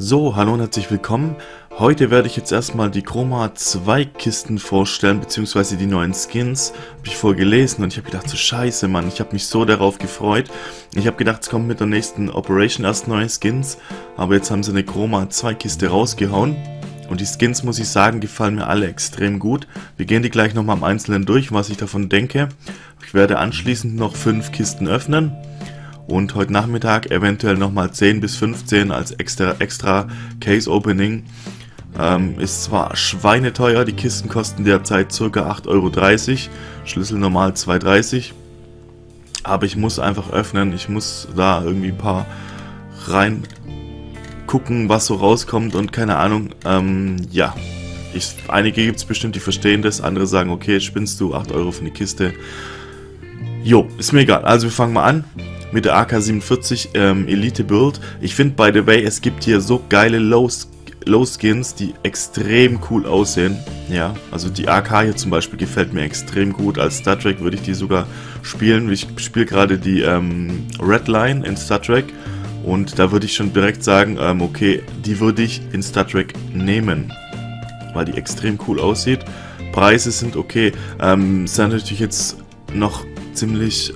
So, hallo und herzlich willkommen. Heute werde ich jetzt erstmal die Chroma 2 Kisten vorstellen, beziehungsweise die neuen Skins. Habe ich vorher gelesen und ich habe gedacht, so scheiße, Mann, ich habe mich so darauf gefreut. Ich habe gedacht, es kommt mit der nächsten Operation erst neue Skins, aber jetzt haben sie eine Chroma 2 Kiste rausgehauen. Und die Skins, muss ich sagen, gefallen mir alle extrem gut. Wir gehen die gleich nochmal im Einzelnen durch, was ich davon denke. Ich werde anschließend noch 5 Kisten öffnen. Und heute Nachmittag eventuell nochmal 10 bis 15 als extra Case Opening. Ist zwar schweineteuer, die Kisten kosten derzeit ca. 8,30 €, Schlüssel normal 2,30 €. Aber ich muss einfach öffnen, ich muss da irgendwie ein paar rein gucken, was so rauskommt und keine Ahnung. Ja, einige gibt es bestimmt, die verstehen das, andere sagen, okay, spinnst du, 8 € für eine Kiste. Jo, ist mir egal, also wir fangen mal an. Mit der AK-47 Elite Build. Ich finde, by the way, es gibt hier so geile Low-Skins, die extrem cool aussehen. Ja, also die AK hier zum Beispiel gefällt mir extrem gut. Als Star Trek würde ich die sogar spielen. Ich spiele gerade die Redline in Star Trek. Und da würde ich schon direkt sagen, okay, die würde ich in Star Trek nehmen. Weil die extrem cool aussieht. Preise sind okay. Sind natürlich jetzt noch ziemlich...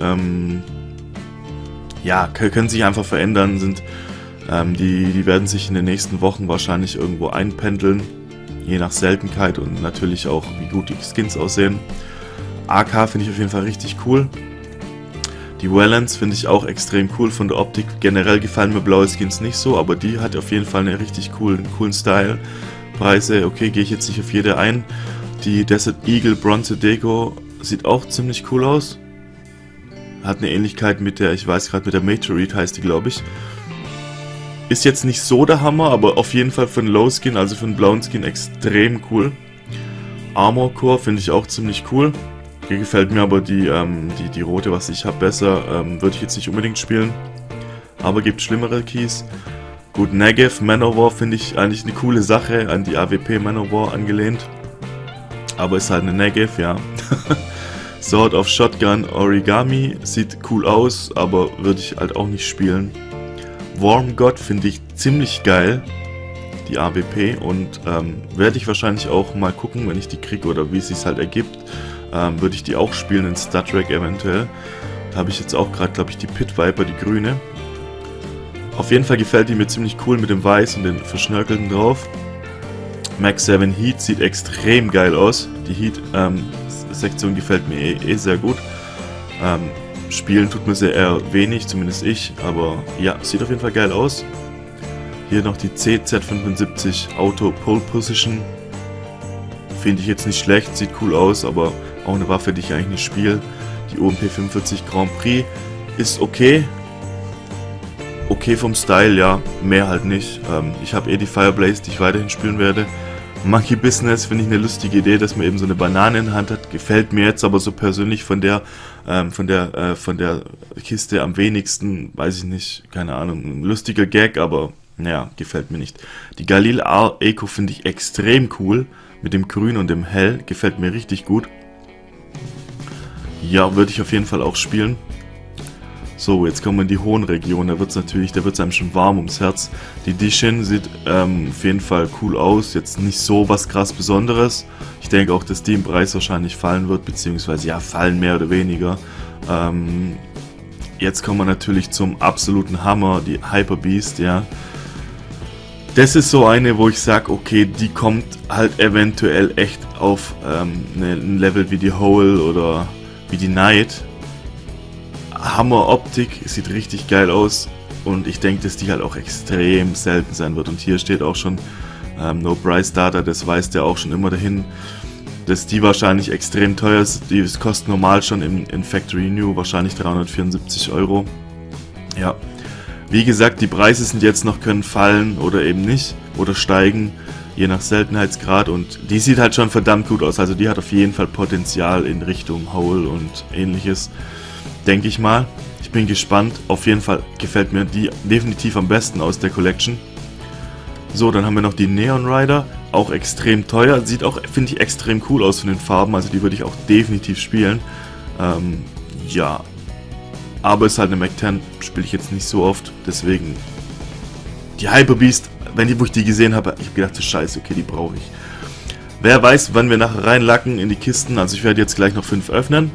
ja, können sich einfach verändern, die werden sich in den nächsten Wochen wahrscheinlich irgendwo einpendeln, je nach Seltenheit und natürlich auch, wie gut die Skins aussehen. AK finde ich auf jeden Fall richtig cool. Die Wellens finde ich auch extrem cool von der Optik. Generell gefallen mir blaue Skins nicht so, aber die hat auf jeden Fall einen richtig coolen Style. Preise, okay, gehe ich jetzt nicht auf jede ein. Die Desert Eagle Bronze Deko sieht auch ziemlich cool aus. Hat eine Ähnlichkeit mit der, ich weiß gerade, mit der Meteorite heißt die, glaube ich. Ist jetzt nicht so der Hammer, aber auf jeden Fall für einen Low Skin, also für einen blauen Skin, extrem cool. Armor Core finde ich auch ziemlich cool. Hier gefällt mir aber die rote, was ich habe, besser. Würde ich jetzt nicht unbedingt spielen. Aber gibt schlimmere Keys. Gut, Negev, Manowar finde ich eigentlich eine coole Sache, an die AWP Manowar angelehnt. Aber ist halt eine Negev, ja. Sword of Shotgun Origami sieht cool aus, aber würde ich halt auch nicht spielen. Worm God finde ich ziemlich geil, die AWP, und werde ich wahrscheinlich auch mal gucken, wenn ich die kriege oder wie es sich halt ergibt, würde ich die auch spielen in Star Trek eventuell. Da habe ich jetzt auch gerade, glaube ich, die Pit Viper, die grüne. Auf jeden Fall gefällt die mir ziemlich cool mit dem Weiß und den Verschnörkelten drauf. Max 7 Heat sieht extrem geil aus, die Heat Sektion gefällt mir eh sehr gut. Spielen tut mir sehr eher wenig, zumindest ich, aber ja, sieht auf jeden Fall geil aus. Hier noch die CZ75 Auto Pole Position. Finde ich jetzt nicht schlecht, sieht cool aus, aber auch eine Waffe, die ich eigentlich nicht spiele. Die OMP 45 Grand Prix ist okay. Okay vom Style, ja, mehr halt nicht. Ich habe eh die Fireblaze, die ich weiterhin spielen werde. Monkey Business finde ich eine lustige Idee, dass man eben so eine Banane in der Hand hat. Gefällt mir jetzt aber so persönlich von der Kiste am wenigsten, weiß ich nicht, keine Ahnung, ein lustiger Gag, aber naja, gefällt mir nicht. Die Galil R Eco finde ich extrem cool, mit dem Grün und dem Hell, gefällt mir richtig gut. Ja, würde ich auf jeden Fall auch spielen. So, jetzt kommen wir in die hohen Regionen, da wird es einem schon warm ums Herz. Die Dishin sieht auf jeden Fall cool aus, jetzt nicht so was krass Besonderes. Ich denke auch, dass die im Preis wahrscheinlich fallen wird, beziehungsweise ja, fallen mehr oder weniger. Jetzt kommen wir natürlich zum absoluten Hammer, die Hyper Beast, ja. Das ist so eine, wo ich sage, okay, die kommt halt eventuell echt auf ein Level wie die Hole oder wie die Knight. Hammer Optik, sieht richtig geil aus und ich denke, dass die halt auch extrem selten sein wird. Und hier steht auch schon No Price Data, das weist ja auch schon immer dahin, dass die wahrscheinlich extrem teuer ist. Die kosten normal schon in Factory New wahrscheinlich 374 €. Ja, wie gesagt, die Preise sind jetzt noch, können fallen oder eben nicht oder steigen, je nach Seltenheitsgrad, und die sieht halt schon verdammt gut aus. Also die hat auf jeden Fall Potenzial in Richtung Hole und ähnliches. Denke ich mal. Ich bin gespannt. Auf jeden Fall gefällt mir die definitiv am besten aus der Collection. So, dann haben wir noch die Neon Rider. Auch extrem teuer. Sieht auch, finde ich, extrem cool aus von den Farben. Also die würde ich auch definitiv spielen. Ja. Aber ist halt eine Mac 10. Spiele ich jetzt nicht so oft. Deswegen die Hyper Beast wo ich die gesehen habe, ich habe gedacht, so scheiße, okay, die brauche ich. Wer weiß, wann wir nachher reinlacken in die Kisten. Also ich werde jetzt gleich noch 5 öffnen.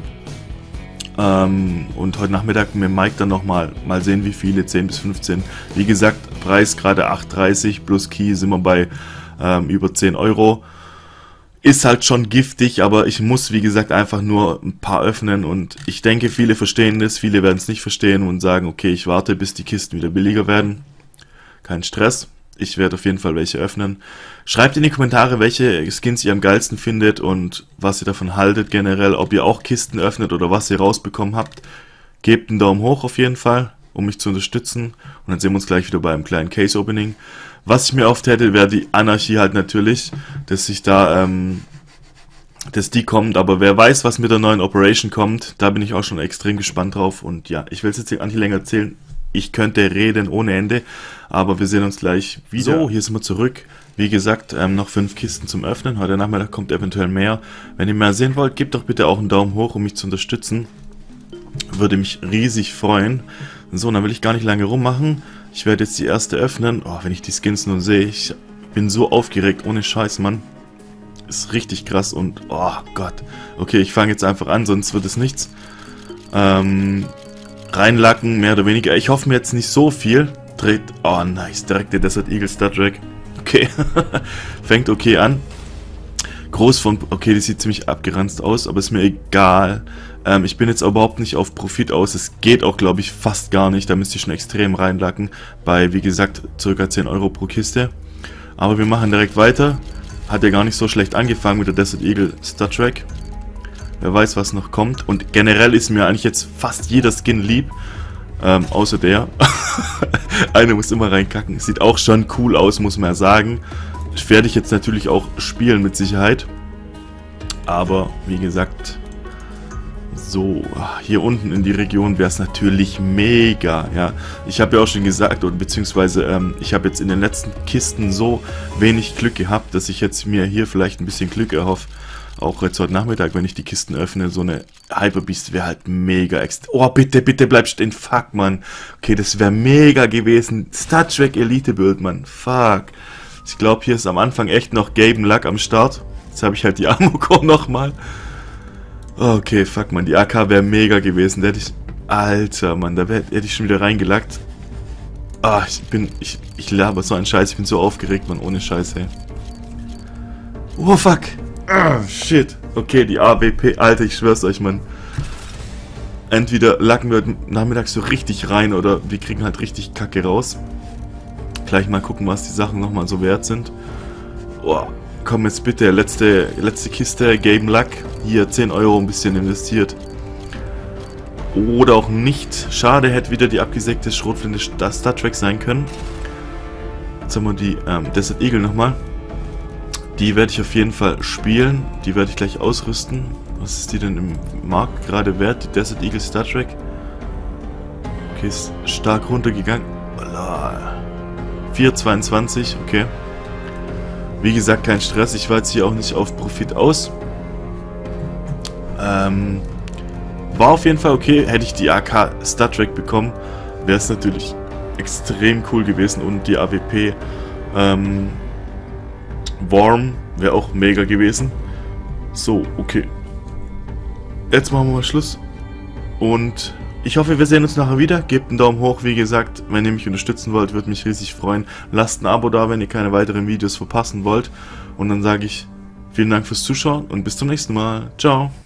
Und heute Nachmittag mit Mike dann nochmal mal sehen, wie viele, 10 bis 15. Wie gesagt, Preis gerade 8,30 plus Key sind wir bei über 10 Euro. Ist halt schon giftig, aber ich muss, wie gesagt, einfach nur ein paar öffnen. Und ich denke, viele verstehen das, viele werden es nicht verstehen und sagen, okay, ich warte, bis die Kisten wieder billiger werden. Kein Stress. Ich werde auf jeden Fall welche öffnen. Schreibt in die Kommentare, welche Skins ihr am geilsten findet und was ihr davon haltet generell. Ob ihr auch Kisten öffnet oder was ihr rausbekommen habt. Gebt einen Daumen hoch auf jeden Fall, um mich zu unterstützen. Und dann sehen wir uns gleich wieder beim kleinen Case-Opening. Was ich mir oft hätte, wäre die Anarchie halt natürlich, dass ich da, dass die kommt. Aber wer weiß, was mit der neuen Operation kommt, da bin ich auch schon extrem gespannt drauf. Und ja, ich will es jetzt nicht länger erzählen. Ich könnte reden ohne Ende, aber wir sehen uns gleich wieder. So, hier sind wir zurück. Wie gesagt, noch 5 Kisten zum Öffnen. Heute Nachmittag kommt eventuell mehr. Wenn ihr mehr sehen wollt, gebt doch bitte auch einen Daumen hoch, um mich zu unterstützen. Würde mich riesig freuen. So, dann will ich gar nicht lange rummachen. Ich werde jetzt die erste öffnen. Oh, wenn ich die Skins nun sehe, ich bin so aufgeregt, ohne Scheiß, Mann. Ist richtig krass und, oh Gott. Okay, ich fange jetzt einfach an, sonst wird es nichts. Reinlacken, mehr oder weniger. Ich hoffe mir jetzt nicht so viel. Dreht. Oh, nice. Direkt der Desert Eagle Star Trek. Okay. Fängt okay an. Groß von. Okay, die sieht ziemlich abgeranzt aus, aber ist mir egal. Ich bin jetzt überhaupt nicht auf Profit aus. Es geht auch, glaube ich, fast gar nicht. Da müsst ihr schon extrem reinlacken. Bei, wie gesagt, ca. 10 Euro pro Kiste. Aber wir machen direkt weiter. Hat ja gar nicht so schlecht angefangen mit der Desert Eagle Star Trek. Wer weiß, was noch kommt. Und generell ist mir eigentlich jetzt fast jeder Skin lieb. Außer der. Einer muss immer reinkacken. Sieht auch schon cool aus, muss man ja sagen. Werde ich jetzt natürlich auch spielen mit Sicherheit. Aber, wie gesagt, so, hier unten in die Region wäre es natürlich mega. Ja, ich habe ja auch schon gesagt, oder beziehungsweise ich habe jetzt in den letzten Kisten so wenig Glück gehabt, dass ich jetzt mir hier vielleicht ein bisschen Glück erhoffe. Auch jetzt heute Nachmittag, wenn ich die Kisten öffne, so eine Hyperbeast wäre halt mega extra. Oh, bitte, bitte bleib stehen. Fuck, Mann. Okay, das wäre mega gewesen. Star Trek Elite Build, Mann. Fuck. Ich glaube, hier ist am Anfang echt noch Gaben Luck am Start. Jetzt habe ich halt die Armor-Core nochmal. Okay, fuck, Mann. Die AK wäre mega gewesen. Da hätte ich... Alter, Mann. Da hätte ich schon wieder reingelackt. Ah, ich laber so einen Scheiß. Ich bin so aufgeregt, Mann. Ohne Scheiß, ey. Oh, fuck. Ah, shit. Okay, die AWP. Alter, ich schwör's euch, Mann. Entweder lacken wir heute Nachmittag so richtig rein oder wir kriegen halt richtig Kacke raus. Gleich mal gucken, was die Sachen nochmal so wert sind. Oh, komm jetzt bitte. Letzte Kiste. Game Luck. Hier 10 Euro ein bisschen investiert. Oder auch nicht. Schade, hätte wieder die abgesägte Schrotflinte Star Trek sein können. Jetzt haben wir die Desert Eagle nochmal. Die werde ich auf jeden Fall spielen. Die werde ich gleich ausrüsten. Was ist die denn im Markt gerade wert? Die Desert Eagle Star Trek. Okay, ist stark runtergegangen. 4,22, okay. Wie gesagt, kein Stress. Ich war jetzt hier auch nicht auf Profit aus. War auf jeden Fall okay. Hätte ich die AK Star Trek bekommen, wäre es natürlich extrem cool gewesen. Und die AWP Worm wäre auch mega gewesen. So, okay. Jetzt machen wir mal Schluss. Und ich hoffe, wir sehen uns nachher wieder. Gebt einen Daumen hoch, wie gesagt. Wenn ihr mich unterstützen wollt, würde mich riesig freuen. Lasst ein Abo da, wenn ihr keine weiteren Videos verpassen wollt. Und dann sage ich vielen Dank fürs Zuschauen und bis zum nächsten Mal. Ciao.